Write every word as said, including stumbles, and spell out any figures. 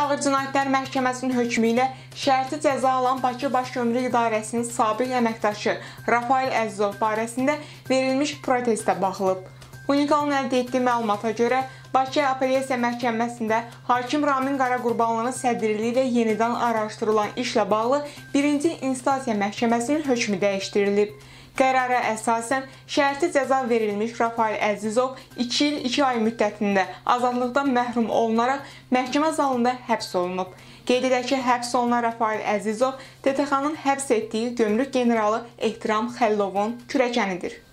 Ağır Cinayətlər Məhkəməsinin hökmü ilə şərti cəza alan Bakı Baş Gömrük İdarəsinin sabiq əməkdaşı Rafael Əzizov barəsində verilmiş protestə baxılıb. Unikalın əldə etdiyi məlumata görə, Bakı Apellyasiya Məhkəməsində hakim Ramin Qaraqurbanlının sədrliyi ilə yenidən araşdırılan işlə bağlı birinci instansiya məhkəməsinin hökmü dəyişdirilib. Qərara əsasən şərti cəza verilmiş Rafael Əzizov iki il iki ay müddətində azadlıqdan məhrum olunaraq məhkəmə zalında həbs olunub. Qeyd edək ki, həbs olunan Rafael Əzizov T T X-nın həbs etdiyi gömrük generalı Ehtiram Xəllovun kürəkənidir.